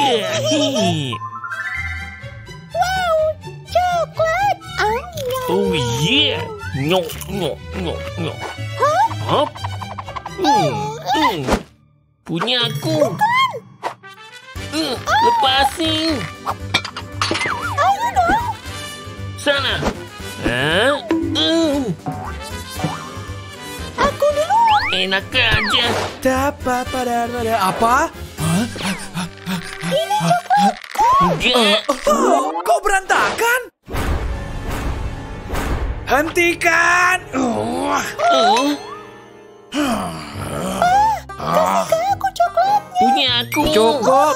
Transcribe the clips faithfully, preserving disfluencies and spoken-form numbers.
Wow, coklat. Oh yeah. Nyok, nyok, nyok, nyok. Hop. Hmm, hmm. Punya aku. Uh, lepasin. Ayo dong. Sana. Hah? Uh. Aku dulu. Enak aja. Dapat pada apa? Ini coklatku. Enggak. Oh, kau berantakan? Hentikan! Uh. Oh, Kasihkan aku coklatnya. punya aku. Cukup.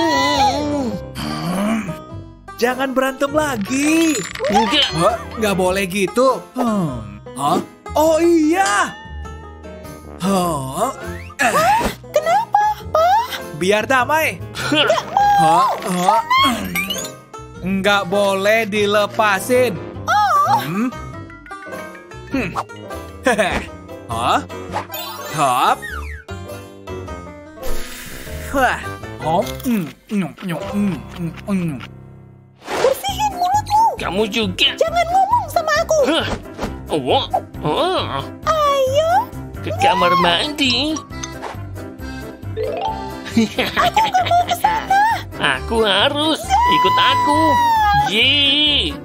Hmm. Jangan berantem lagi. Enggak. Hah? Nggak boleh gitu. Hmm. Hah? Oh iya. Hah? Eh. Kenapa, Pak? Biar damai. Hah? Hah? Nggak boleh dilepasin. Hmm? Hmm. Hehe. Hah? Hop. Wah. Hop. Hmm. Nyum, nyum, hmm, hmm, hmm. Bersihin mulutmu. Kamu juga. Jangan ngomong sama aku. Hah? Oh, oh. Ayo. Ke kamar mandi. Aku harus ikut aku. Yeay.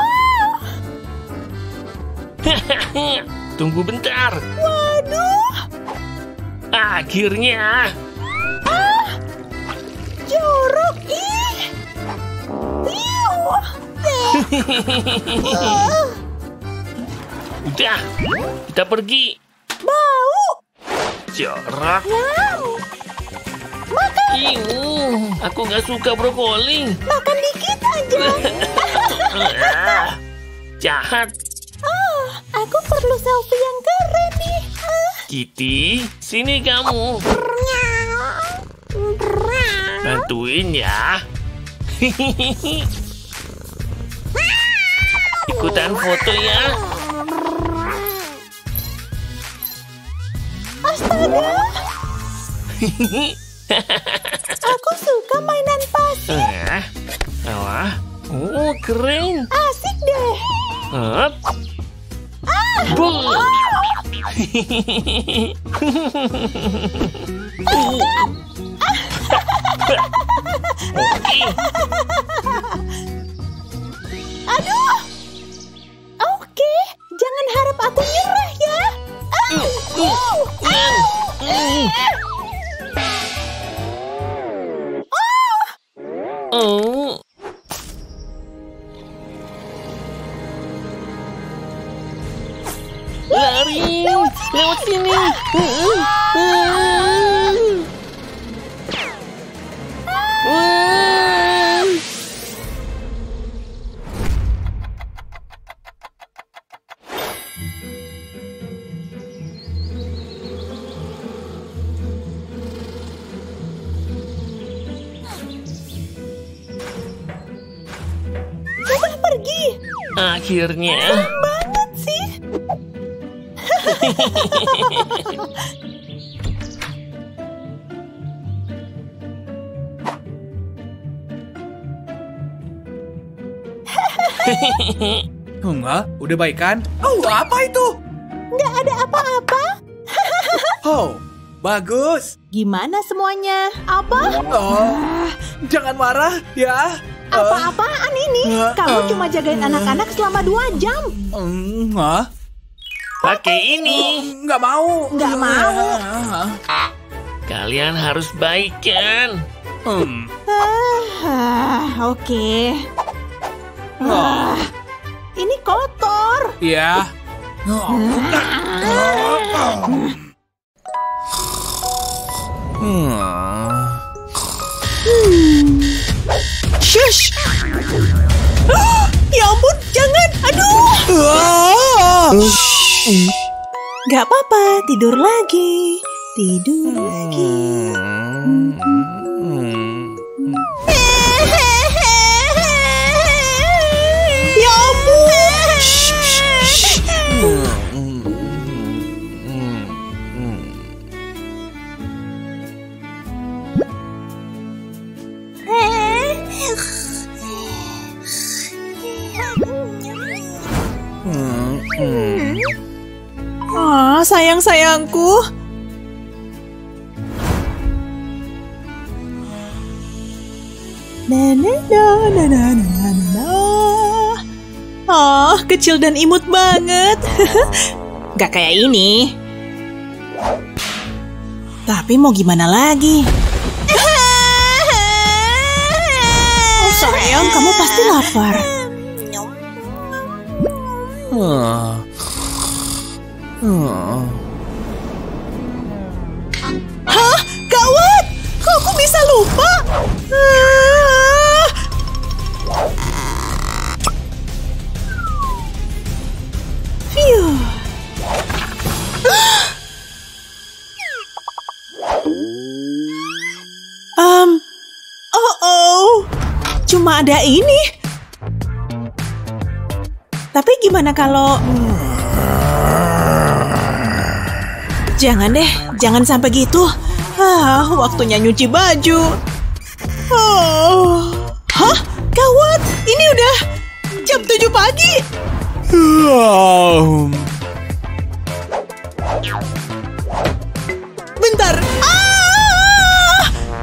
Tunggu bentar. Waduh. Akhirnya. Jorok. Ih. Iu. Ah, Udah, kita pergi. bau. Jorok. Yum. Makan. Iu, aku gak suka brokoli. Makan dikit aja. Ah, Jahat. Ah, aku perlu selfie yang keren nih. Ah. Kitty, sini kamu. Bantuin ya. Ikutan foto ya. Astaga, aku suka mainan pasir. Ah, wah, oh keren. Asik deh. Up. Buh. Oke. Aduh. Oke, jangan harap aku nyerah ya. Ah. Uh. Mm, mm. Oh. Lari, lewat sini. Wah. Udah pergi. Akhirnya. Banget sih. Enggak, udah baik kan? Oh, apa itu? Nggak ada apa-apa. Oh, bagus. Gimana semuanya? Apa? Oh, jangan marah ya. Apa-apaan ini? Uh, Kamu uh, cuma jagain uh, anak-anak selama dua jam. Enggak. Pakai ini. Nggak mau. Nggak mau. Kalian harus baikan. Hmm. Ah, oke. Ah, ini kotor. Ya. Shush. Ah, ya ampun, jangan. Aduh. Gak apa-apa, tidur lagi. Tidur lagi. Ya ampun. Hmm. Ah, sayang-sayangku. Na na na na na na na na. Oh, kecil dan imut banget. Gak kayak ini. Tapi mau gimana lagi? Oh sayang, kamu pasti lapar. Ah. Ah. Hah? Gawat! Kok aku bisa lupa? Ah. Phew. Um, oh oh, cuma ada ini. Tapi gimana kalau... Jangan deh, jangan sampai gitu. Ah, waktunya nyuci baju. Oh. Hah? Gawat, ini udah jam tujuh pagi. Bentar. Ah!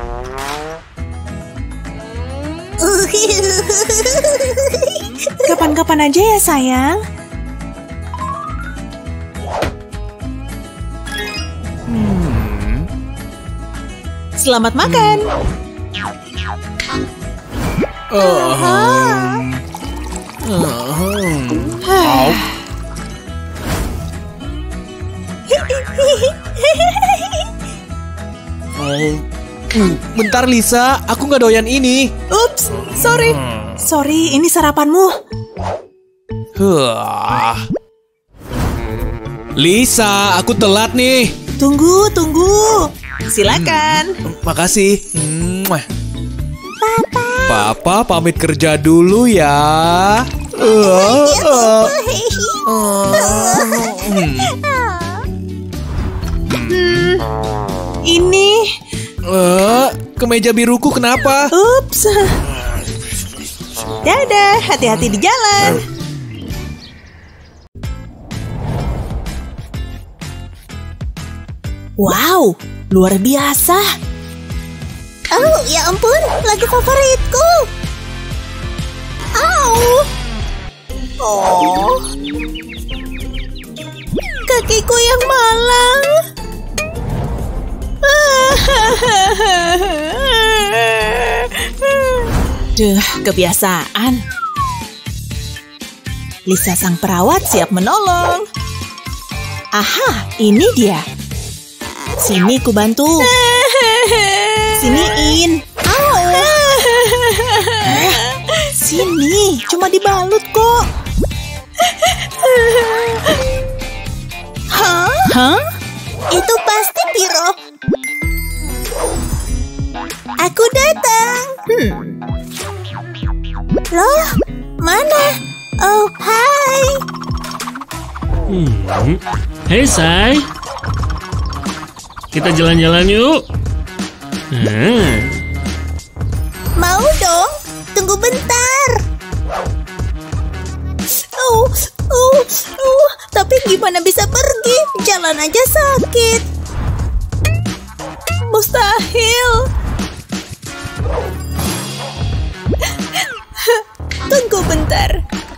Kapan-kapan aja ya sayang. Hmm. Selamat makan. Uh-huh. Uh-huh. Au. Oh. Bentar Lisa, aku nggak doyan ini. Ups, sorry. Sorry, ini sarapanmu. Huh. Lisa, aku telat nih. Tunggu, tunggu. Silakan. Hmm, makasih. Papa. Papa pamit kerja dulu ya. Uh, uh, uh, hmm. Hmm, ini. Uh, kemeja biruku kenapa? Ups. Dadah, hati-hati di jalan. Wow, luar biasa. Oh, ya ampun, lagu favoritku. Au. Oh. Kakiku yang malang. Duh, kebiasaan. Lisa sang perawat siap menolong. Aha, ini dia. Sini ku bantu. Siniin. Au. Sini, cuma dibalut kok. Hah? Hah? Itu pasti Piro. Aku datang. Hmm. Loh, mana? Oh, hai. Hmm. Hei, Say. Kita jalan-jalan yuk. Hmm. Mau dong? Tunggu bentar. Oh, oh, oh. Tapi gimana bisa pergi? Jalan aja sakit. Mustahil. Tunggu bentar.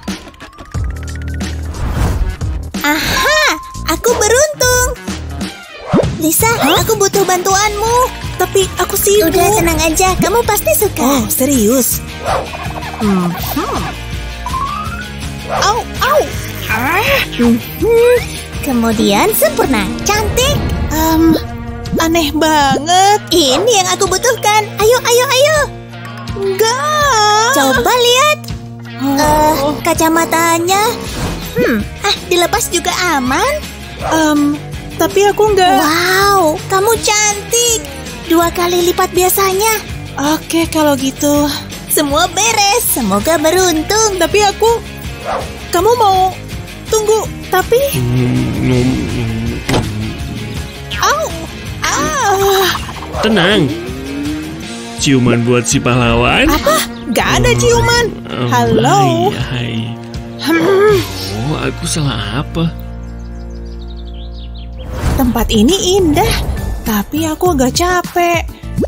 Aha, aku beruntung. Lisa, Hah? aku butuh bantuanmu. Tapi aku sibuk. Udah tenang aja, kamu pasti suka. Oh, serius? Hmm. hmm. Au, au. Ah. Hmm, kemudian sempurna, cantik. Um, aneh banget. Ini yang aku butuhkan. Ayo, ayo, ayo. Enggak. Coba lihat. Oh. Eh, kacamatanya. Hmm, ah, dilepas juga aman. Um, tapi aku enggak. Wow, kamu cantik. Dua kali lipat biasanya. Oke, kalau gitu. Semua beres. Semoga beruntung. Tapi aku... Kamu mau... Tunggu, tapi... Au! Ah! Tenang. Ciuman buat si pahlawan. Apa? Gak ada ciuman. Oh, Halo. Hai, hai. Hmm. Oh, aku salah apa? Tempat ini indah, tapi aku agak capek.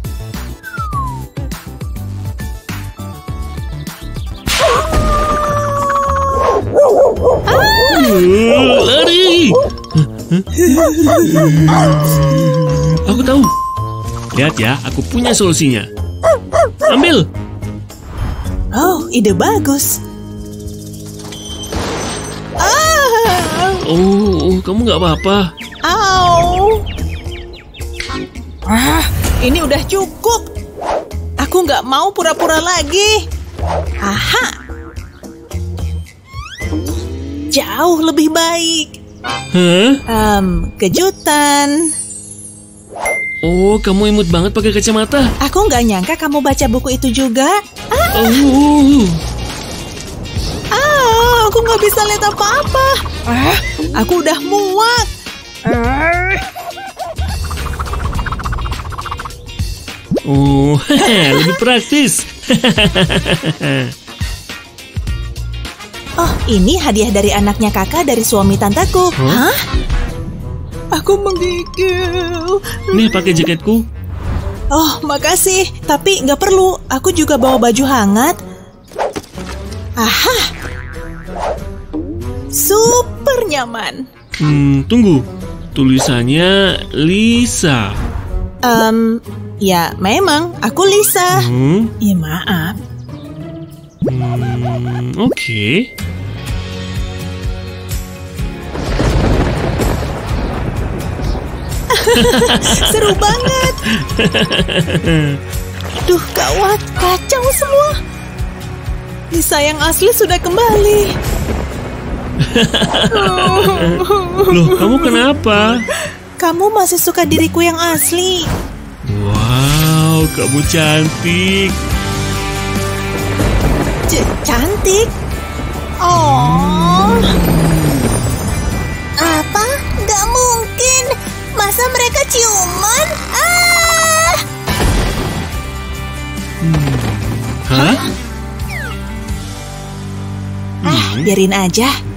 Uh, lari! Aku tahu. Lihat ya, aku punya solusinya. Ambil. Oh, ide bagus. Ah, Oh, kamu nggak apa-apa. au. Ah, ini udah cukup. Aku nggak mau pura-pura lagi. Aha. Jauh lebih baik. Hah? Um, kejutan. Oh, kamu imut banget pakai kacamata. Aku nggak nyangka kamu baca buku itu juga. Oh, Ah, aku nggak bisa lihat apa-apa. Ah, aku udah muak. Ah. oh, lebih praktis. Oh, ini hadiah dari anaknya kakak dari suami tanteku. Hah? Hah? Aku menggigil. Nih, pakai jaketku. Oh, makasih. Tapi nggak perlu. Aku juga bawa baju hangat. Aha. Super nyaman. Hmm, tunggu. Tulisannya Lisa. Um, ya memang aku Lisa. Hmm, Ya maaf. hmm, oke. Seru banget. Duh, gawat. Kacau semua. Lisa yang asli sudah kembali. Loh, kamu kenapa? Kamu masih suka diriku yang asli. Wow, kamu cantik. C- cantik. Oh. Apa? Gak mungkin. Masa mereka ciuman? Ah! Hah? Ah, biarin aja.